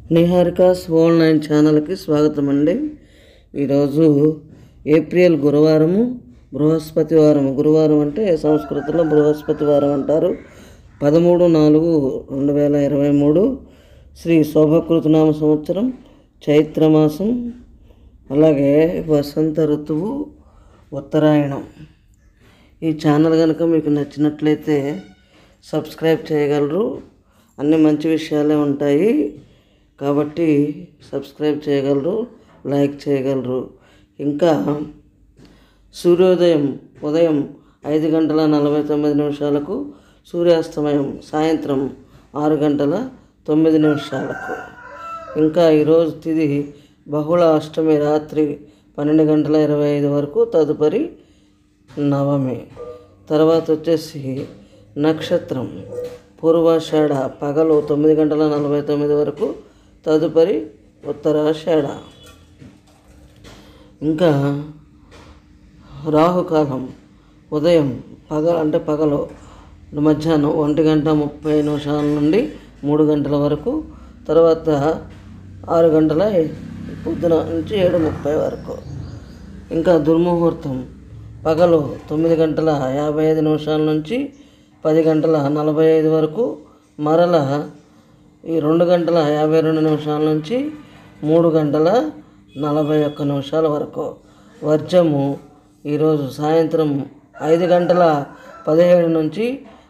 నిహారికాస్ world 9 ఛానల్కి స్వాగతం అండి. ఈరోజు ఏప్రిల్ గురువారము, బృహస్పతి వారం. గురువారం అంటే సంస్కృతంలో బృహస్పతి వారం అంటారు. 13/4/2023 శ్రీ శోభకృతనామ సంవత్సరం, చైత్రమాసం, అలాగే వసంత ఋతువు, ఉత్తరాయణం. ఈ ఛానల్ కనుక మీకు నచ్చినట్లయితే సబ్స్క్రైబ్ చేయగలరు. అన్ని మంచి విషయాలే ఉంటాయి కాబట్టి సబ్స్క్రైబ్ చేయగలరు, లైక్ చేయగలరు. ఇంకా సూర్యోదయం ఉదయం 5:49 సూర్యాస్తమయం సాయంత్రం 6:09. ఇంకా ఈరోజు తిథి బహుళ అష్టమి రాత్రి 12:25 తదుపరి నవమి. తర్వాత వచ్చేసి నక్షత్రం పూర్వాషాఢ పగలు 9:49 తదుపరి ఉత్తరాషాఢ. ఇంకా రాహుకాలం ఉదయం పగలు మధ్యాహ్నం 1:30 నుండి 3 గంటల వరకు, తర్వాత 6 గంటల పొద్దున నుంచి 7:30 వరకు. ఇంకా దుర్ముహూర్తం పగలు 9:55 నుంచి 10:45 వరకు, మరల ఈ 2:52 నుంచి 3:41 వరకు. వర్జము ఈరోజు సాయంత్రం 5:17 నుంచి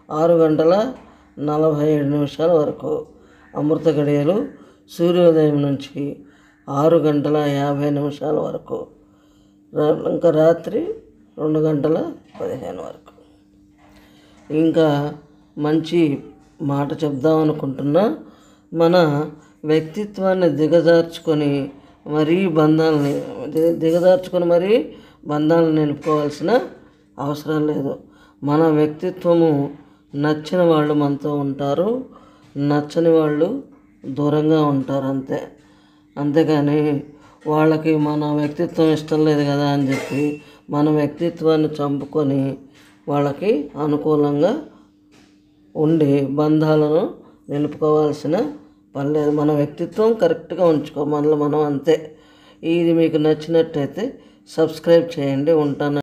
6:47 వరకు. అమృత గడియలు సూర్యోదయం నుంచి 6:50 వరకు, ఇంకా రాత్రి 2:15 వరకు. ఇంకా మంచి మాట చెప్దాం అనుకుంటున్నా. మన వ్యక్తిత్వాన్ని దిగజార్చుకొని మరీ బంధాలను నిలుపుకోవాల్సిన అవసరం లేదు. మన వ్యక్తిత్వము నచ్చిన వాళ్ళు మనతో ఉంటారు, నచ్చని వాళ్ళు దూరంగా ఉంటారు, అంతేకాని వాళ్ళకి మన వ్యక్తిత్వం ఇష్టం లేదు కదా అని చెప్పి మన వ్యక్తిత్వాన్ని చంపుకొని వాళ్ళకి అనుకూలంగా ఉండి బంధాలను నిలుపుకోవాల్సిన పని లేదు. మన వ్యక్తిత్వం కరెక్ట్గా ఉంచుకో మనలో మనం, అంతే. ఇది మీకు నచ్చినట్టయితే సబ్స్క్రైబ్ చేయండి. ఉంటాను.